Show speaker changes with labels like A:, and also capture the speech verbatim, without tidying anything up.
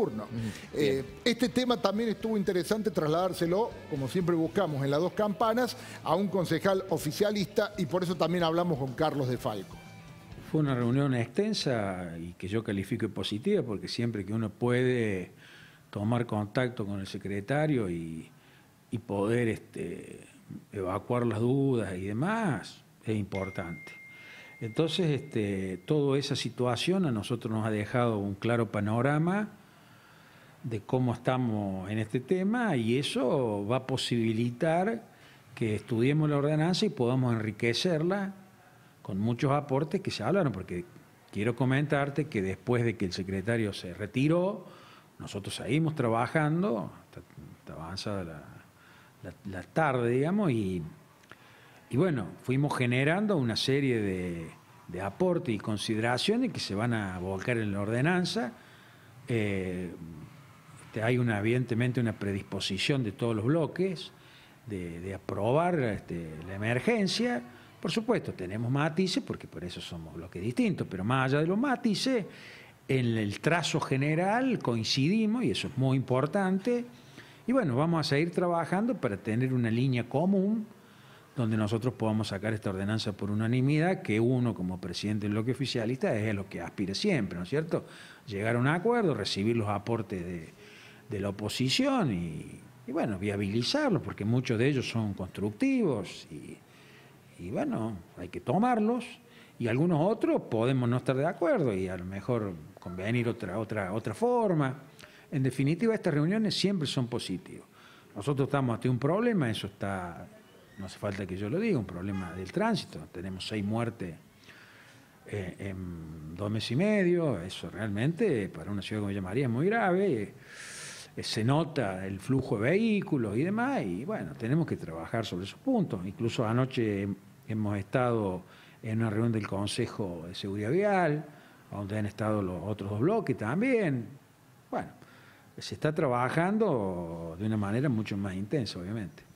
A: turno. Uh-huh. eh, este tema también estuvo interesante trasladárselo, como siempre buscamos en las dos campanas, a un concejal oficialista, y por eso también hablamos con Carlos de Falco.
B: Fue una reunión extensa y que yo califico de positiva, porque siempre que uno puede tomar contacto con el secretario y, y poder este, evacuar las dudas y demás, es importante. Entonces, este, toda esa situación a nosotros nos ha dejado un claro panorama de cómo estamos en este tema, y eso va a posibilitar que estudiemos la ordenanza y podamos enriquecerla con muchos aportes que se hablaron, porque quiero comentarte que después de que el secretario se retiró, nosotros seguimos trabajando, hasta, hasta avanzada la, la, la tarde, digamos, y, y bueno, fuimos generando una serie de, de aportes y consideraciones que se van a volcar en la ordenanza. Eh, este, hay una, evidentemente una predisposición de todos los bloques de, de aprobar este, la emergencia. Por supuesto, tenemos matices, porque por eso somos bloques distintos, pero más allá de los matices, en el trazo general coincidimos, y eso es muy importante. Y bueno, vamos a seguir trabajando para tener una línea común donde nosotros podamos sacar esta ordenanza por unanimidad, que uno como presidente del bloque oficialista es lo que aspira siempre, ¿no es cierto? Llegar a un acuerdo, recibir los aportes de, de la oposición y, y bueno, viabilizarlos, porque muchos de ellos son constructivos y Y bueno, hay que tomarlos, y algunos otros podemos no estar de acuerdo y a lo mejor convenir otra, otra, otra forma. En definitiva, estas reuniones siempre son positivas. Nosotros estamos ante un problema, eso está, no hace falta que yo lo diga, un problema del tránsito. Tenemos seis muertes eh, en dos meses y medio, eso realmente para una ciudad como Villa María es muy grave. Se nota el flujo de vehículos y demás, y bueno, tenemos que trabajar sobre esos puntos. Incluso anoche hemos estado en una reunión del Consejo de Seguridad Vial, donde han estado los otros dos bloques también. Bueno, se está trabajando de una manera mucho más intensa, obviamente.